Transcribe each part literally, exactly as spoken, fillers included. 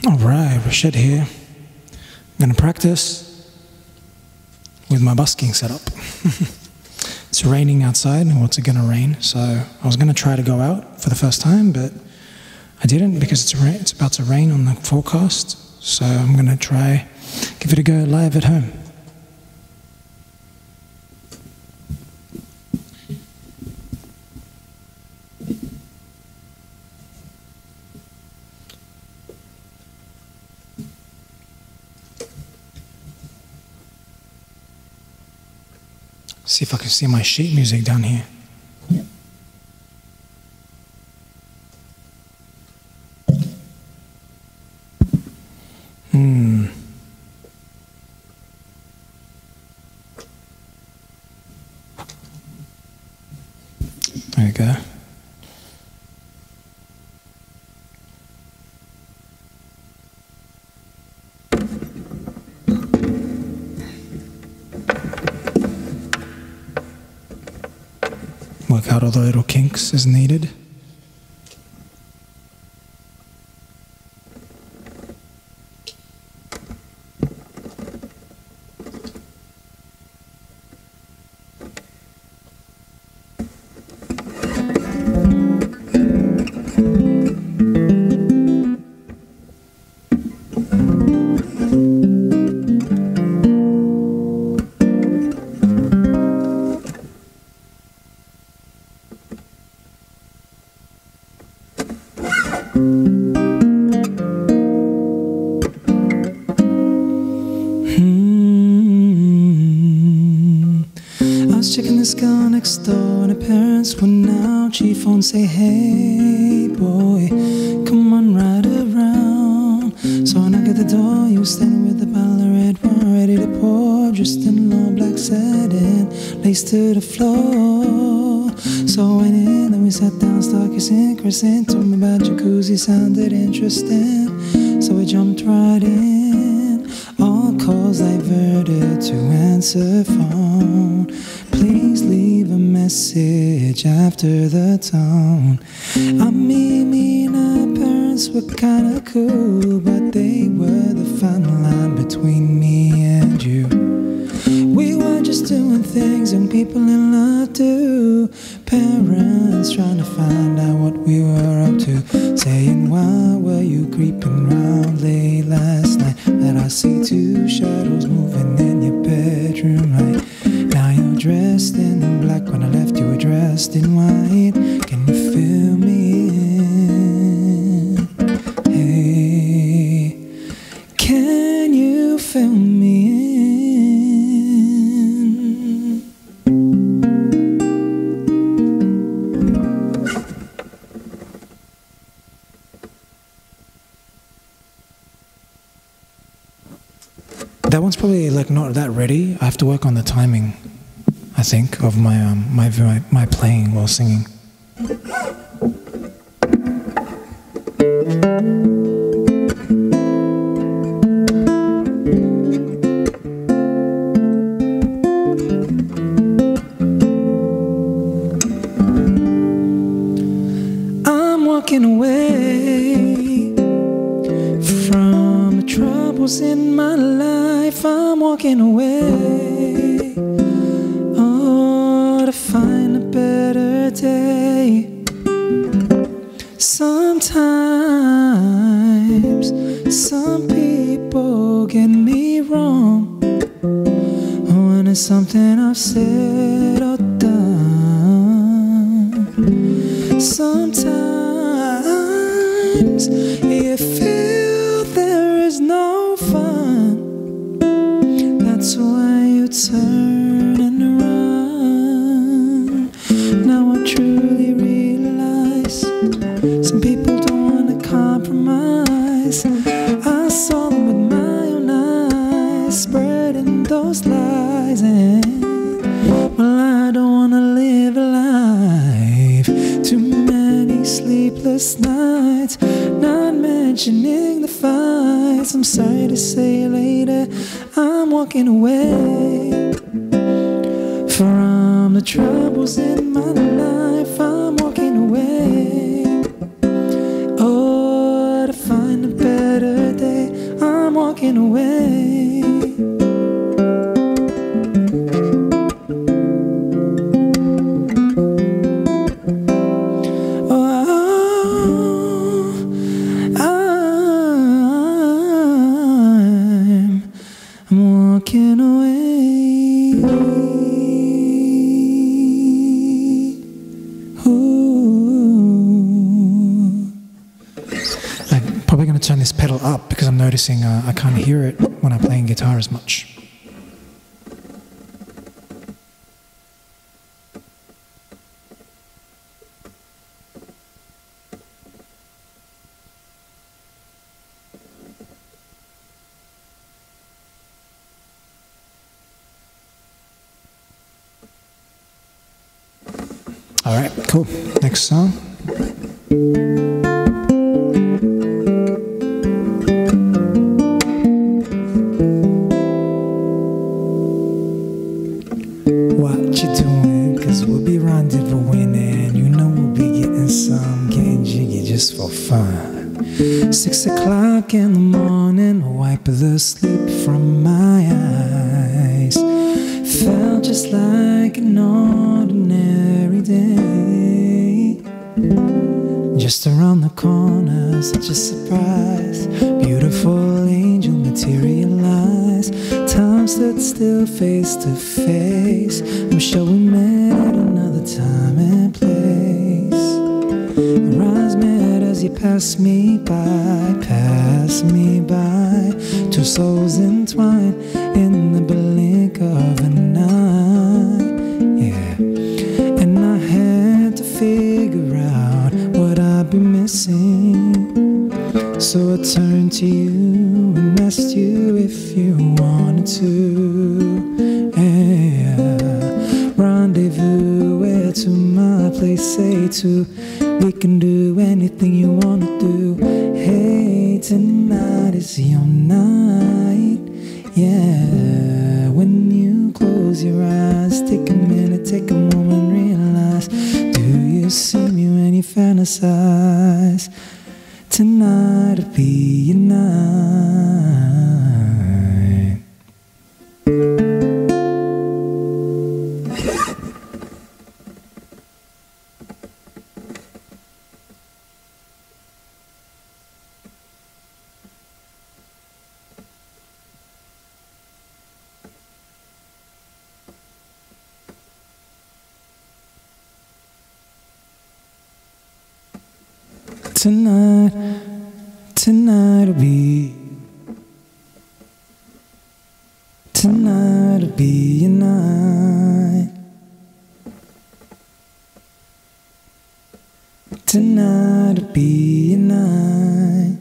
Alright, Rashid here. I'm going to practice with my busking setup. It's raining outside, and what's it going to rain? So I was going to try to go out for the first time, but I didn't because it's, ra it's about to rain on the forecast. So I'm going to try, give it a go live at home. See if I can see my sheet music down here. Hmm. There we go. Work out all the little kinks as needed. Checking this girl next door and her parents went out. She phoned, say, hey boy, come on right around. So I knock at the door, you standing with the bottle of red wine ready to pour, dressed in long black satin, laced to the floor. So I went in, then we sat down, started kissing, caressing, told me about jacuzzi, sounded interesting. So we jumped right in, all calls diverted to answer phone. Please leave a message after the tone. I mean, me and our parents were kinda cool, but they were the fine line between me and you. We were just doing things young people in love do. Parents trying to find out what we were up to, saying, why were you creeping round late last night? That I see two shadows moving in your bedroom light. Now you're dressed in black, when I left you were dressed in white. Can you fill me in? Hey, can you fill me in? That one's probably like not that ready. I have to work on the timing, I think, of my um, my, my my playing while singing. I'm walking away from the troubles in my life. I'm walking away, oh, to find a better day. Sometimes some people get me wrong when it's something I've said or done. Sometimes you feel there is no fun, that's why you turn and run. Now I truly realize some people don't want to compromise. I saw them with my own eyes, spreading those lies, and well, I don't want to live a life. Too many sleepless nights, not mentioning the fights. I'm sorry to say later, I'm walking away from the troubles in my life. I'm walking away, oh, to find a better day. walking away. Oh, I'm, I'm walking away. Probably going to turn this pedal up because I'm noticing uh, I can't hear it when I'm playing guitar as much. All right, cool. Next song. What you doing? Cause we'll be rendezvousing and you know we'll be getting some, getting jiggy just for fun. Six o'clock in the morning, a wipe the sleep from my eyes. Felt just like an ordinary day. Just around the corner, such a surprise. Beautiful angel materialized. Time stood still face to face. I'm sure we met another time and place. Our eyes met as you passed me by, passed me by. Two souls entwined in the blink of an eye. Yeah, and I had to figure out what I'd be missing. So I turned to you and asked you if you wanted to. Yeah, rendezvous, where to? My place, say to. We can do anything you wanna do. Hey, tonight is your night. Yeah, when you close your eyes, take a minute, take a moment, realize. Do you see me when you fantasize? Tonight'll be your night. Tonight, tonight'll be, tonight'll be your night. Tonight'll be your night.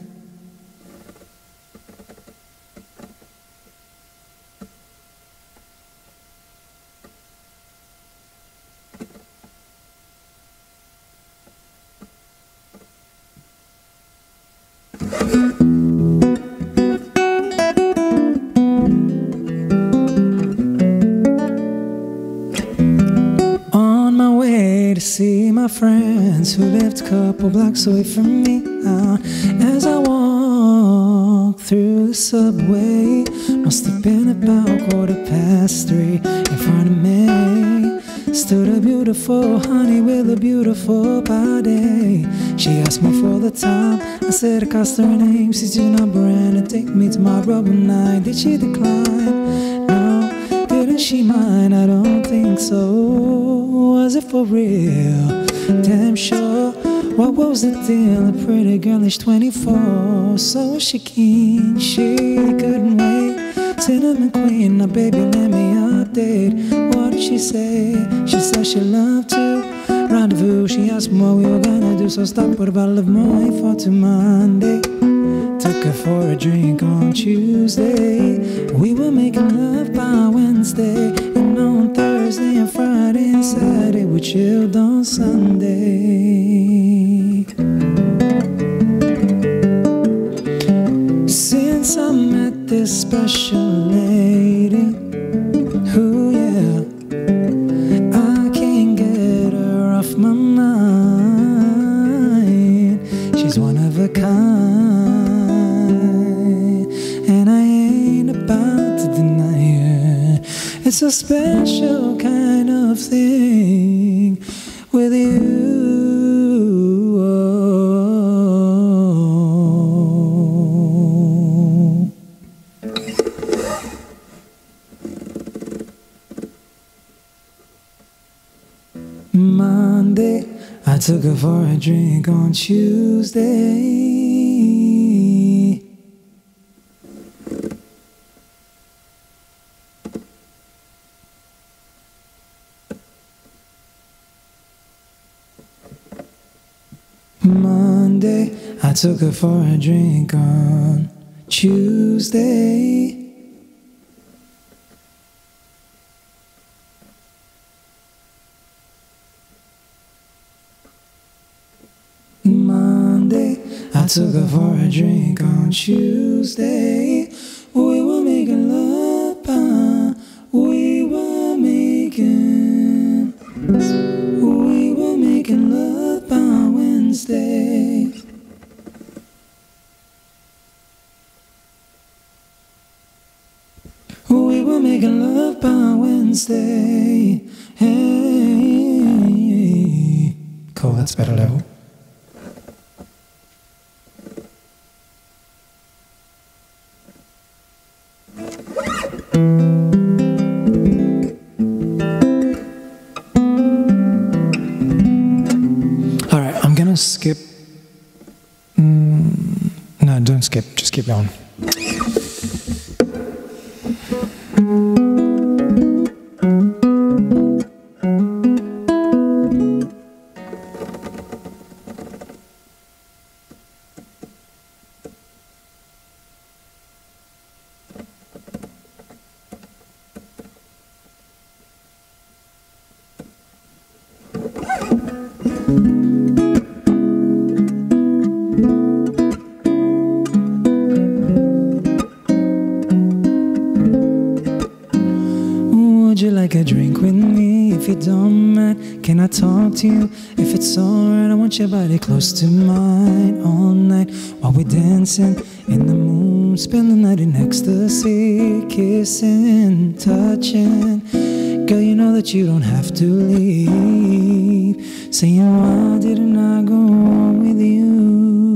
On my way to see my friends who lived a couple blocks away from me. uh, As I walked through the subway, must have been about quarter past three. In front of me stood a beautiful honey with a beautiful body. She asked me for the time. I said I cost her a name, she's your number and to take me tomorrow night. Did she decline? No. Didn't she mind? I don't think so. Was it for real? Damn sure. What was the deal? A pretty girlish twenty-four. So was she keen? She couldn't wait. Cinnamon queen, now baby let me update. What did she say? She said she loved to rendezvous. She asked me what we were gonna do, so I stopped with a bottle of Moët for to Monday. Took her for a drink on Tuesday. We were making love by Wednesday, and on Thursday and Friday and Saturday we chilled on Sunday. Since I met this special lady, who yeah, I can't get her off my mind. She's one of a kind, and I about to deny it. It's a special kind of thing with you. Monday, I took her for a drink on Tuesday. Monday, I took her for a drink on Tuesday. Monday, I took her for a drink on Tuesday. We were making love, uh, we were making, we were making love on Wednesday. We were making love on Wednesday. Hey, cool, that's better level. Alright, I'm gonna skip. Mm, no, don't skip, just keep going. Would you like a drink with me? If you don't mind, can I talk to you? If it's alright, I want your body close to mine all night while we're dancing in the moon, spend the night in ecstasy, kissing, touching. Girl, you know that you don't have to leave. Saying, why didn't I go on with you?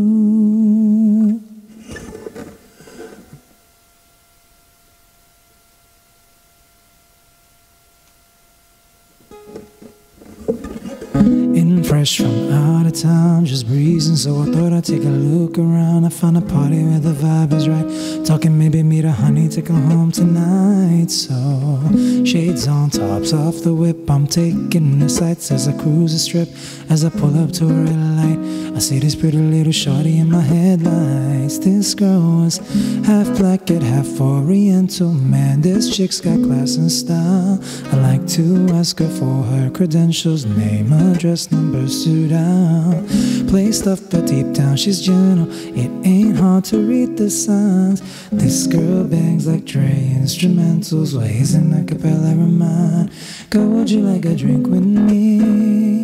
In fresh from out of town, just breezing, so I thought I'd take a look around. I found a party where the vibe is right, talking maybe meet a honey, take her home tonight. So shades on, tops off the whip, I'm taking the sights as I cruise the strip. As I pull up to a red light, I see this pretty little shorty in my headlights. This girl was half black yet half oriental. Man, this chick's got class and style. I like to ask her for her credentials, name, address, number, suit out. Play stuff, but deep down she's gentle. It ain't hard to read the signs. This girl bangs like Dre instrumentals, ways in a cappella of mine. Girl, would you like a drink with me?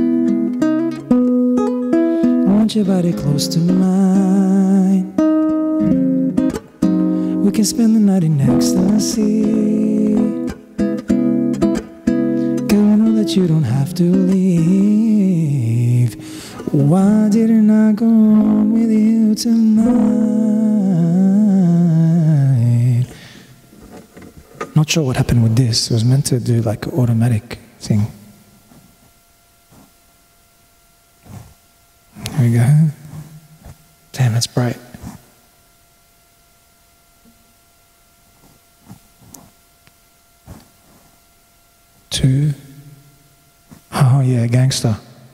I want your body close to mine. We can spend the night in ecstasy. Girl, I know that you don't have to leave. Why didn't I go on with you tonight? Not sure what happened with this. It was meant to do like an automatic thing. There we go. Damn, that's bright. Two. Oh yeah, gangster.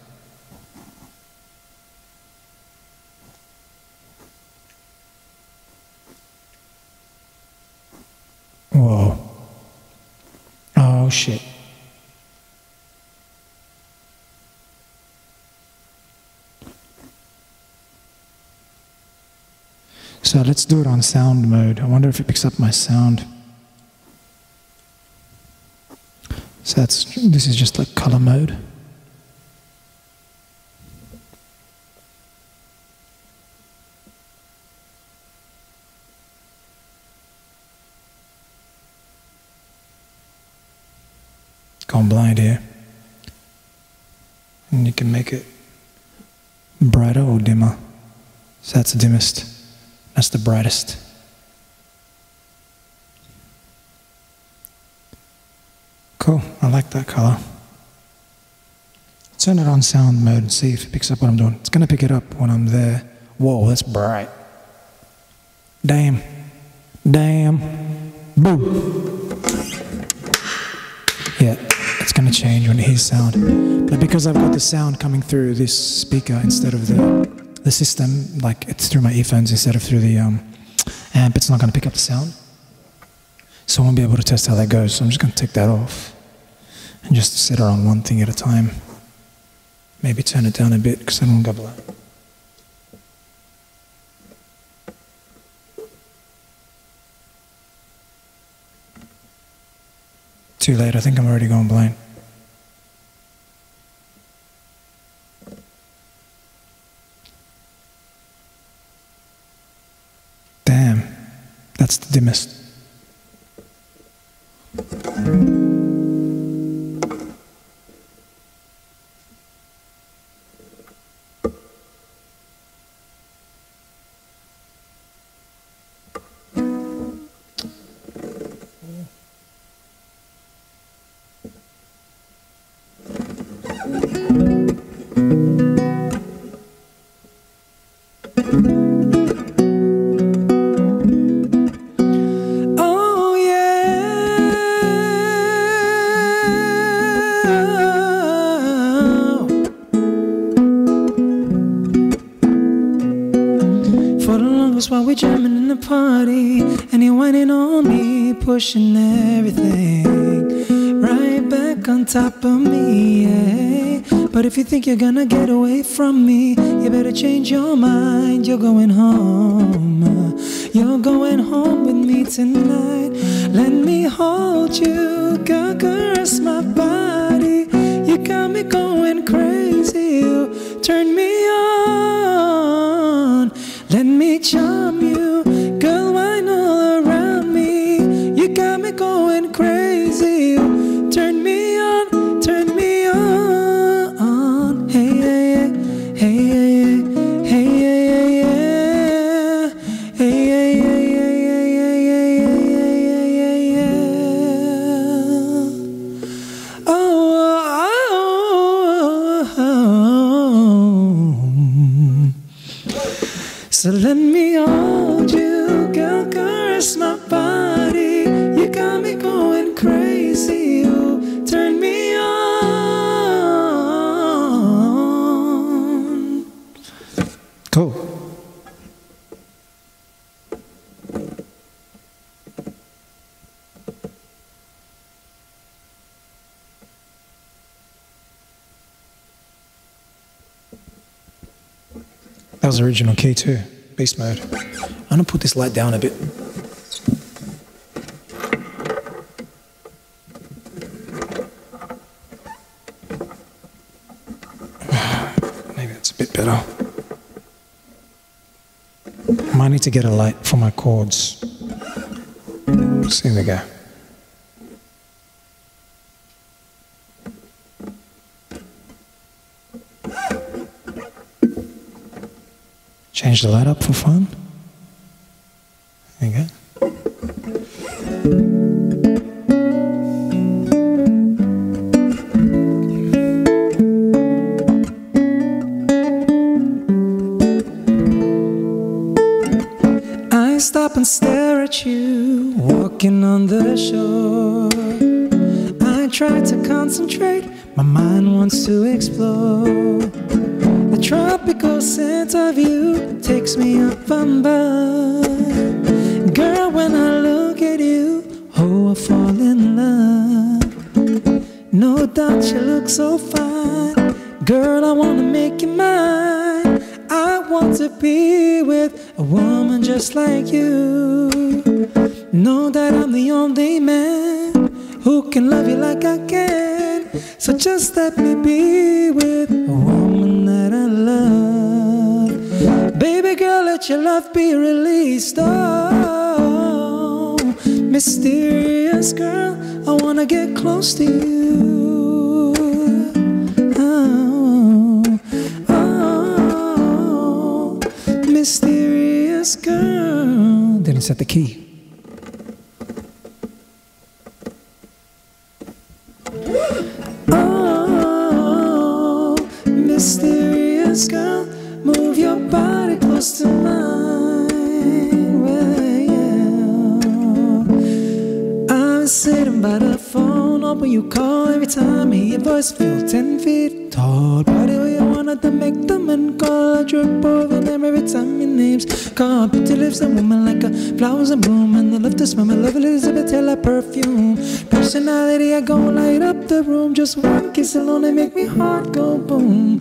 Whoa. Oh shit. So let's do it on sound mode. I wonder if it picks up my sound. So that's, this is just like color mode. gone blind here. And you can make it brighter or dimmer. So that's the dimmest. That's the brightest. Cool, I like that color. Turn it on sound mode and see if it picks up what I'm doing. It's gonna pick it up when I'm there. Whoa, that's bright. Damn. Damn. Boom. Yeah, it's gonna change when it hears sound. But because I've got the sound coming through this speaker instead of the, the system, like it's through my earphones instead of through the um, amp, it's not gonna pick up the sound. So I won't be able to test how that goes. So I'm just gonna take that off and just set it on one thing at a time. Maybe turn it down a bit because I don't want to go blind. Too late, I think I'm already going blind. Damn, that's the dimmest. While we're jamming in the party, and you're whining on me, pushing everything right back on top of me, yeah. But if you think you're gonna get away from me, you better change your mind. You're going home. You're going home with me tonight. Let me hold you, girl, caress my body. You got me going crazy. You turn me on. Let me charm you, girl, wine all around me. You got me going crazy. You turn me on, turn me on. Hey, yeah, yeah, hey, yeah, yeah, hey, yeah, yeah, yeah. Hey, yeah, yeah, yeah, yeah, yeah, yeah, yeah, yeah, yeah. Oh, oh, oh, oh. So let me hold you, girl, caress my body. You got me going crazy. You turn me on. Cool. That was original key too. Beast mode. I'm gonna put this light down a bit. Maybe it's a bit better. I might need to get a light for my chords. So here we go. Change the light up for fun. There you go. I stop and stare at you, walking on the shore. I try to concentrate, my mind wants to explore. The tropical scent of you takes me up above. Girl, when I look at you, oh, I fall in love. No doubt you look so fine. Girl, I wanna make you mine. I want to be with a woman just like you. Know that I'm the only man who can love you like I can. So just let me be with a woman that I love. Baby girl, let your love be released. Oh, Mysterious girl, I wanna get close to you. Oh, oh, mysterious girl. Didn't set the key. Oh, mysterious girl, move your body close to mine. Well, yeah. I'm sitting by the phone, hoping you call every time I hear your voice. Feel ten feet tall, body where you wanted to make them and call. I drip over them every time your name's called. Pretty lips and woman like a flowers in bloom, and the love to smell my love Elizabeth Taylor perfume. Personality, I go light up the room. Just one kiss alone and make me heart go boom.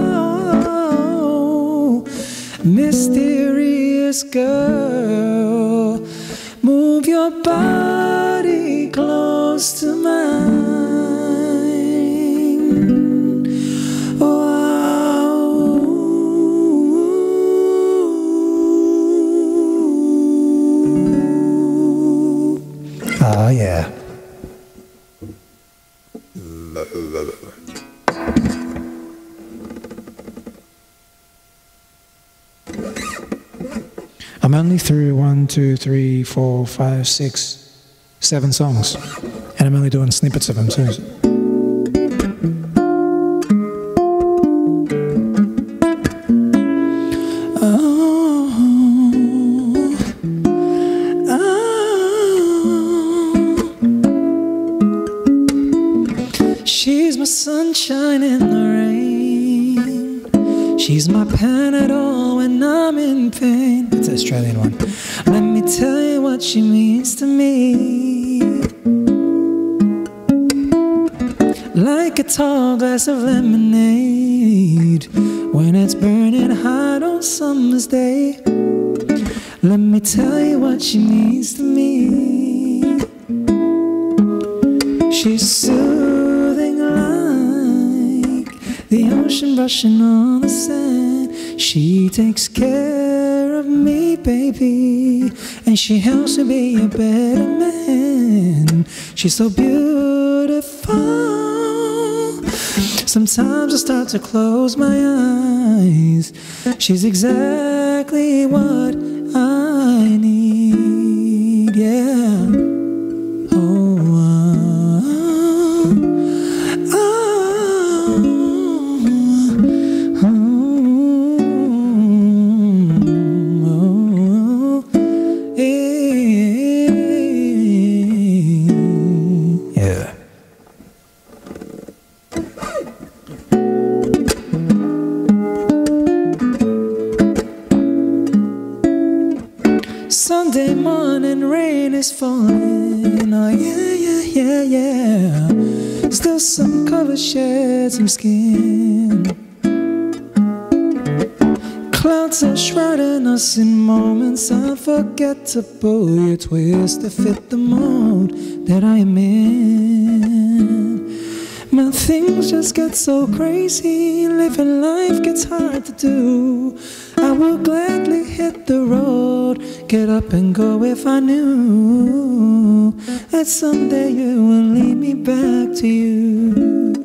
Oh, mysterious girl, move your body close to mine. Oh, ah, yeah. I'm only through one, two, three, four, five, six, seven songs, and I'm only doing snippets of them too. Oh, oh. She's my sunshine in the rain. She's my Panadol when I'm in pain. It's an Australian one. Let me tell you what she means to me. Like a tall glass of lemonade when it's burning hot on summer's day. Let me tell you what she means to me. She's soothing like the ocean brushing on the sand. She takes care of me, baby, and she helps me be a better man. She's so beautiful. Sometimes I start to close my eyes. She's exactly what I need, yeah. Oh, oh, oh, oh, oh, yeah. Sunday morning, rain is falling. Oh yeah, yeah, yeah, yeah. Still some cover shed some skin. Clouds are shrouding us in moments unforgettable. You twist to fit the mold that I am in. My things just get so crazy. Living life gets hard to do. I will gladly hit the road, get up and go if I knew that someday you will lead me back to you.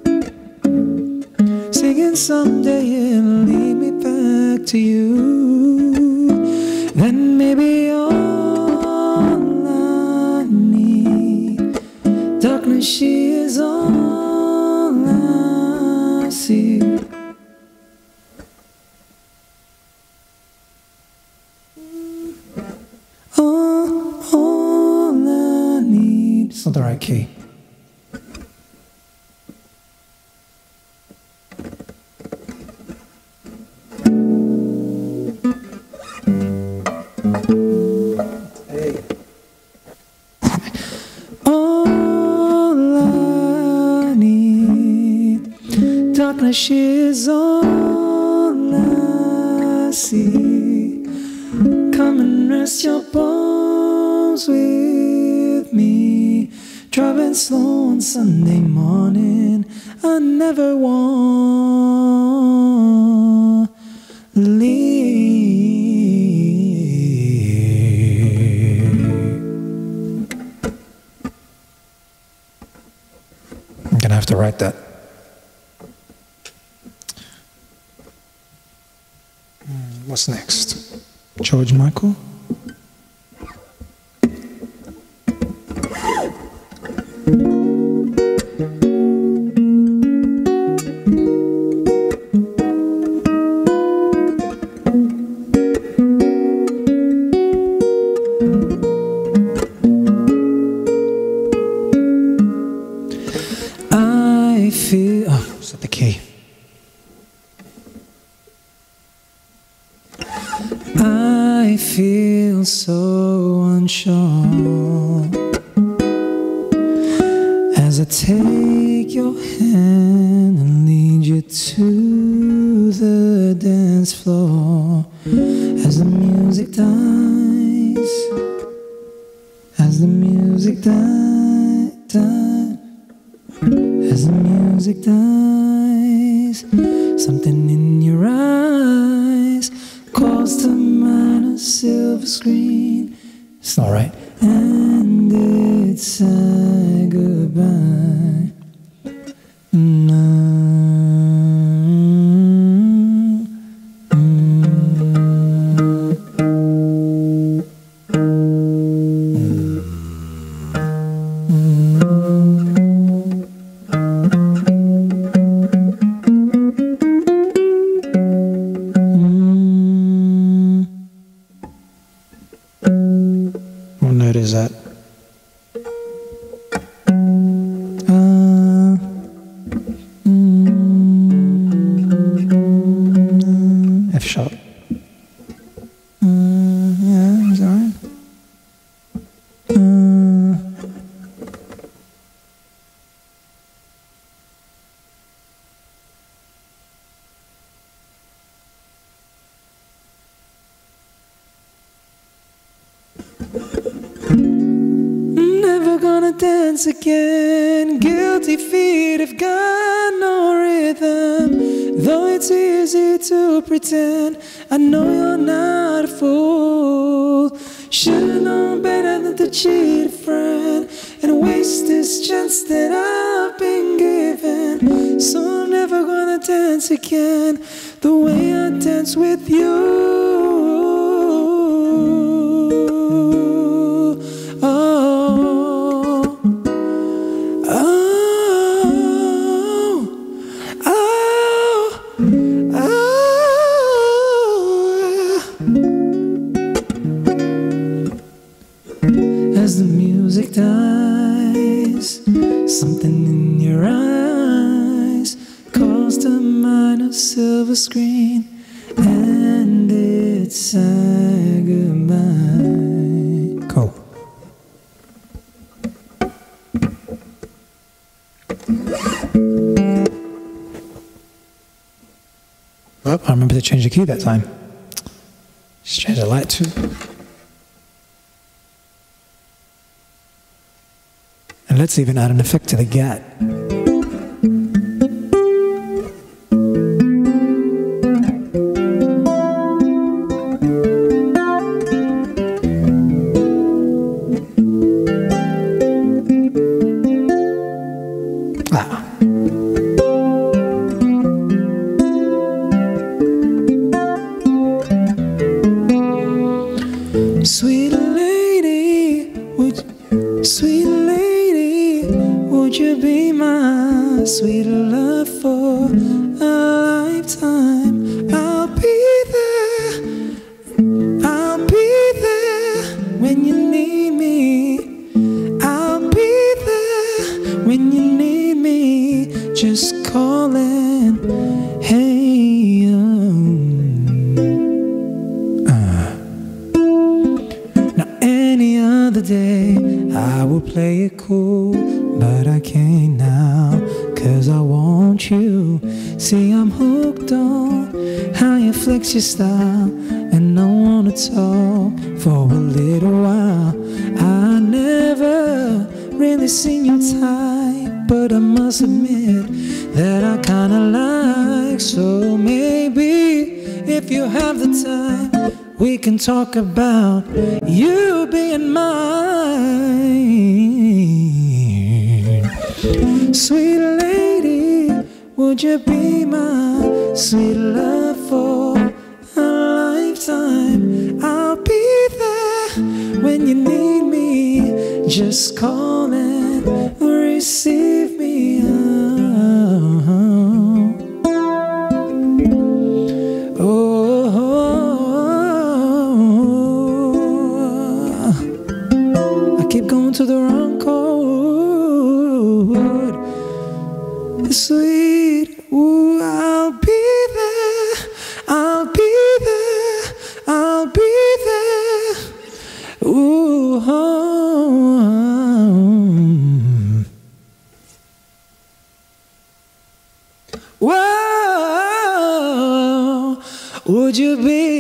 Singing someday you'll lead me back to you. Then maybe all I need, darkness, she is all I see. All, all I need. It's not the right key. Hey. All I need, darkness, she is all I see. Come and rest your bones with me. Driving slow on Sunday morning, I never want to leave. write that. What's next? George Michael? I feel... Oh, is that the key? I feel so unsure as I take your hand and lead you to the dance floor. As the music dies, as the music dies, dies, as the music dies, something in your eyes calls to mind a silver screen. It's not right. And it's said goodbye. Mm, mm, what note is that? Uh, mm, F sharp. Uh, yeah, is that right? Uh, Never gonna dance again. Guilty feet have got no rhythm. Though it's easy to pretend, I know you're not a fool. Should've known better than to cheat a friend and waste this chance that I've been given. So I'm never gonna dance again the way I dance with you. As the music dies, something in your eyes calls to mind a silver screen, and it's said goodbye. Cool. Well, I remember to change the key that time. Just change the light too. And let's even add an effect to the gat. Ah. Sweet lady, would sweet lady, would you be my sweet love for a lifetime? I'll be there, I'll be there when you need me. I'll be there when you need me. Just calling, hey, um, uh. Now any other day I will play it cool, but I can't now, cause I want you. See, I'm hooked on how you flex your style, and I wanna talk for a little while. I never really seen you type, but I must admit that I kinda like. So maybe if you have the time, we can talk about you being mine. Sweet lady, would you be my sweet love for a lifetime? I'll be there when you need me. Just call and receive me. Oh, oh, oh. I keep going to the wrong chord. Sweet, ooh, I'll be there, I'll be there, I'll be there. Ooh, oh, oh. Whoa, would you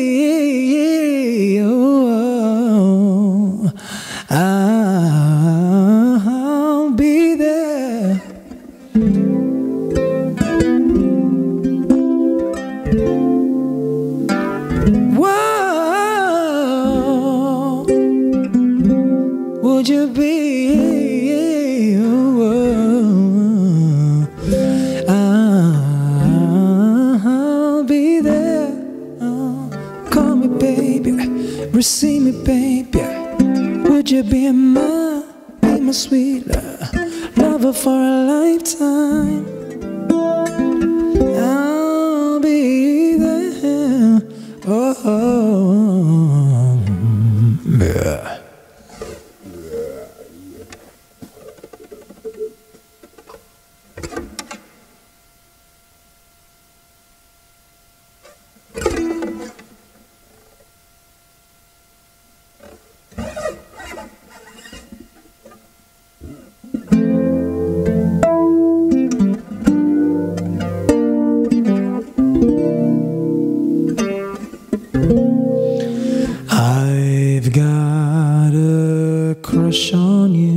be? Oh, I'll be there. Whoa, would you be? Oh, I'll be there. Oh, call me baby, receive me baby. Would you be my, be my sweet love, lover for a lifetime? I'll be there. Oh, oh, yeah. I've got a crush on you.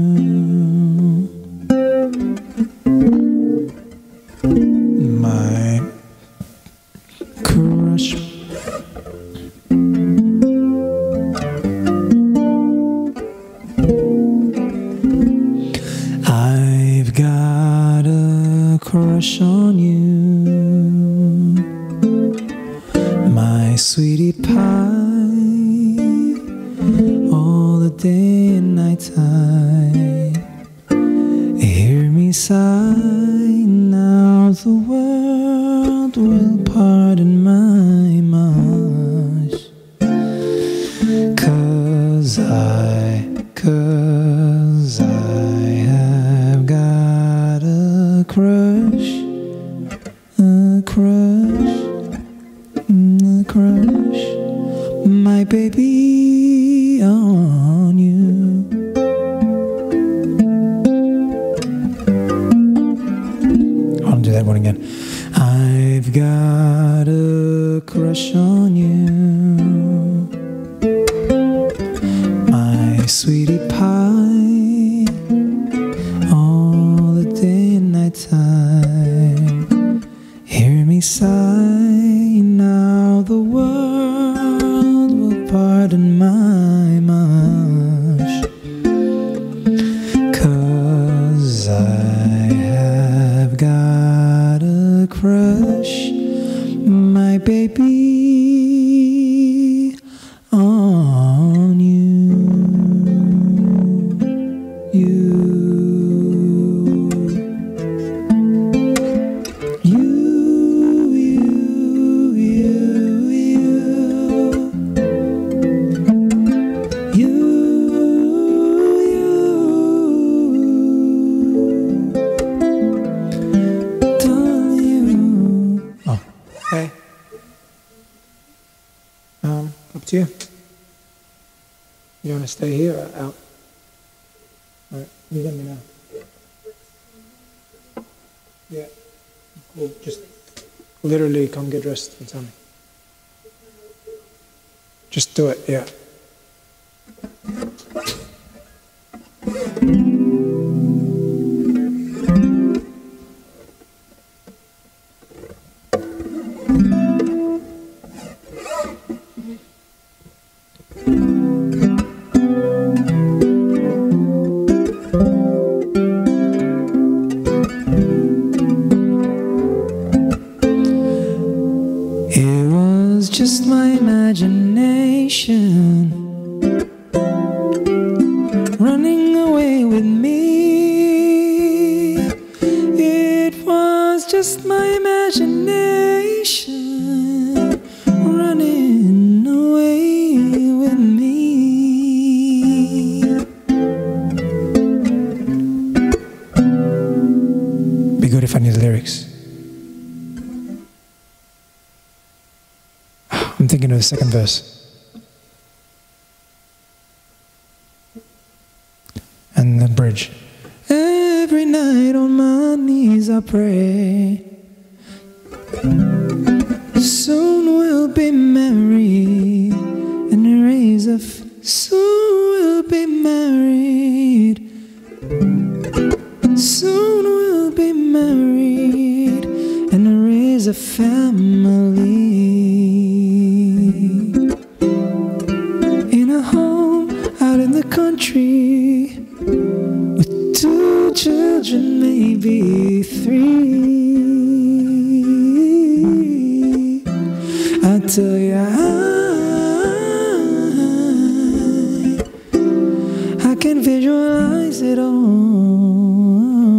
My crush. I've got a crush on you. My sweetie pie. All the day and night time, hear me sigh. Now the world will pardon my mush. Cause I, cause I have got a crush, a crush, a crush, my baby on you. I'll do that one again. I've got a crush on you, my sweetie pie. All the day and night time, hear me sigh. Now the world will pardon my mush. Cause I have got a crush, my baby, on you. You. You, you, you, you. You, you. Darling, you. Oh, hey. Um, up to you. You want to stay here or out? All right, you let me know. Yeah, cool. Just literally come get dressed and tell me. Just do it, yeah. imagination running away with me. It was just my imagination running away with me. Be good if I knew the lyrics. I'm thinking of the second verse. And the bridge. Every night on my knees I pray, soon we'll be married, and a raise of soon we'll be married, soon we'll be married, and raise a family in a home out in the country. Two children, maybe three. I tell you, I, I can visualize it all.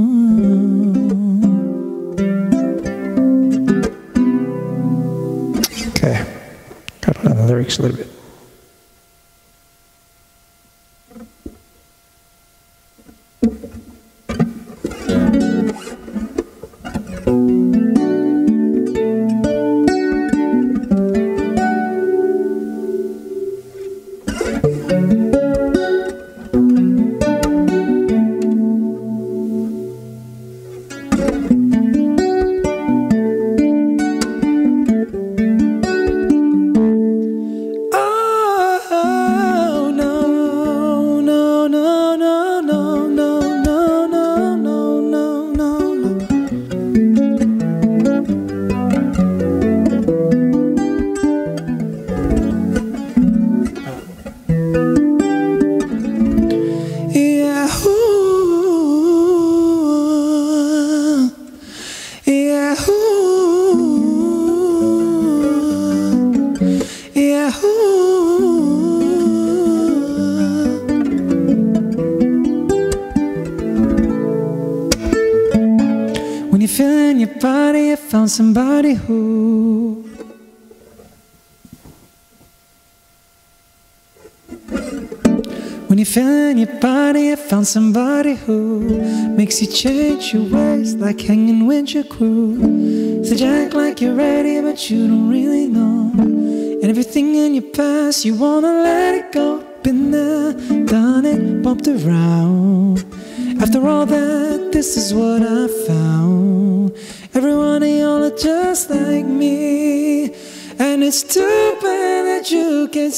Okay, got on the lyrics a little bit. When you feel in your body, you found somebody who When you feel in your body, you found somebody who makes you change your ways, like hanging with your crew. So you act like you're ready, but you don't really know. And everything in your past, you wanna let it go. Been there, done it, bumped around. After all that, this is what I found. Every one of y'all are just like me, and it's too bad that you can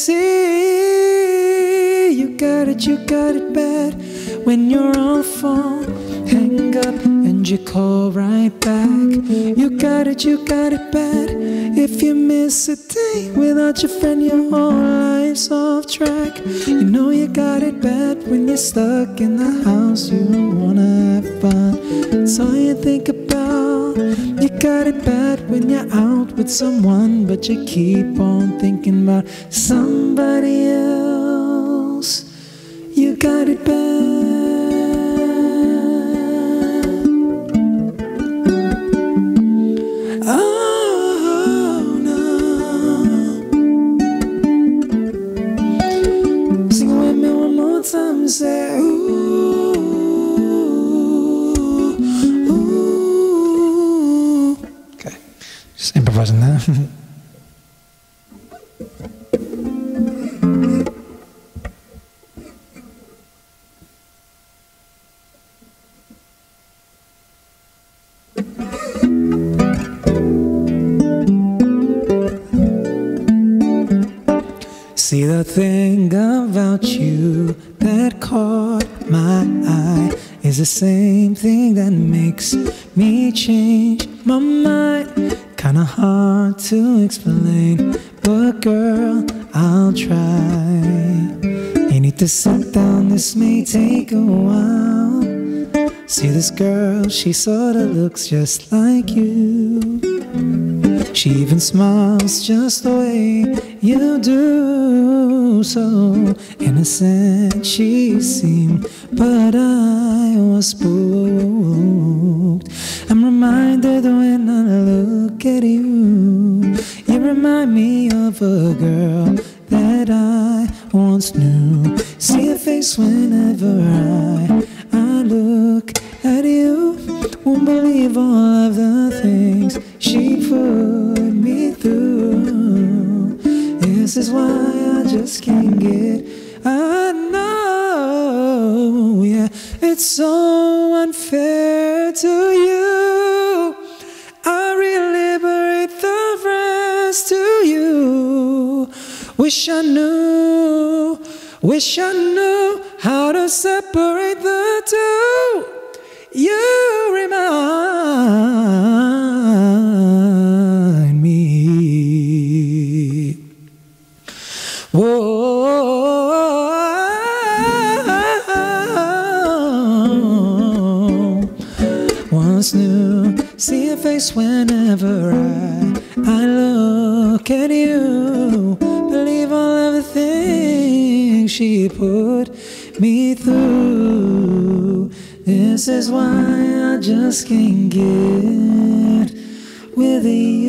see. You got it, you got it bad. When you're on the phone, hang up and you call right back. You got it, you got it bad. If you miss a day without your friend, your whole life's off track. You know you got it bad when you're stuck in the house. You don't wanna have fun, it's all you think about. You got it bad when you're out with someone, but you keep on thinking about somebody else. You got it bad. Oh no. Sing it with me one more time and say ooh. Just improvising there. See, the thing about you that caught my eye is the same thing that makes me change my mind. Kinda hard to explain, but girl, I'll try. You need to sit down, this may take a while. See this girl, she sorta looks just like you. She even smiles just the way you do. oh so innocent she seemed, but I was spooked. I'm reminded when I look at you, you remind me of a girl that I once knew. See her face whenever I, I look at you. Won't believe all of the things she put me through. This is why I just can't get, I know, yeah, it's so unfair to you. I reliberate the rest to you. Wish I knew, wish I knew how to separate the two. You remind me. Whoa. Once new, see your face whenever I, I look at you. Believe all of the things she put me through. This is why I just can't get with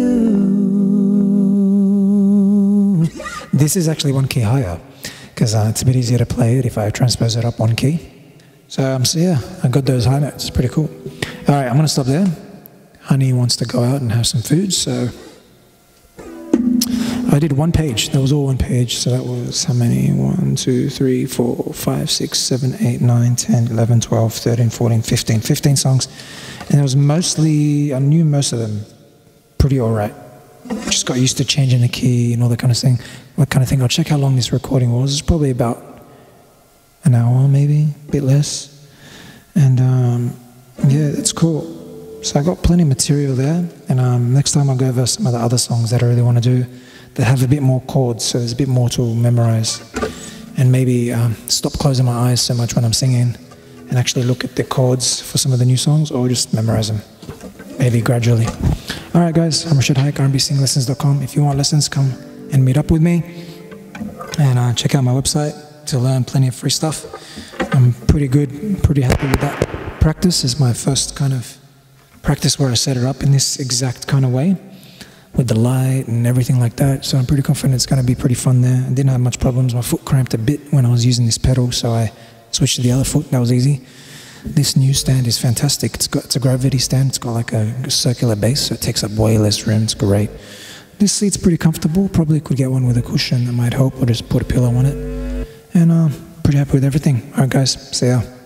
you. This is actually one key higher, because uh, it's a bit easier to play it if I transpose it up one key. So, um, so yeah, I got those high notes. It's pretty cool. All right, I'm going to stop there. Honey wants to go out and have some food, so I did one page. That was all one page. So that was how many? one, two, three, four, five, six, seven, eight, nine, ten, eleven, twelve, thirteen, fourteen, fifteen. fifteen songs. And it was mostly, I knew most of them pretty all right. Just got used to changing the key and all that kind of thing. What kind of thing? I'll check how long this recording was. It's probably about an hour, maybe, a bit less. And um, yeah, it's cool. So I got plenty of material there. And um, next time I'll go over some of the other songs that I really want to do that have a bit more chords, so there's a bit more to memorize. And maybe um, stop closing my eyes so much when I'm singing and actually look at the chords for some of the new songs, or just memorize them, maybe gradually. All right, guys, I'm Rashid Hayek, R and B Singing Lessons dot com. If you want lessons, come and meet up with me. And uh, check out my website to learn plenty of free stuff. I'm pretty good, pretty happy with that practice. It's my first kind of practice where I set it up in this exact kind of way, with the light and everything like that. So I'm pretty confident it's going to be pretty fun there. I didn't have much problems. My foot cramped a bit when I was using this pedal, so I switched to the other foot. That was easy. This new stand is fantastic. It's got it's a gravity stand. It's got like a, a circular base, so it takes up way less room. It's great. This seat's pretty comfortable. Probably could get one with a cushion. That might help, or just put a pillow on it. And uh, pretty happy with everything. All right, guys. See ya.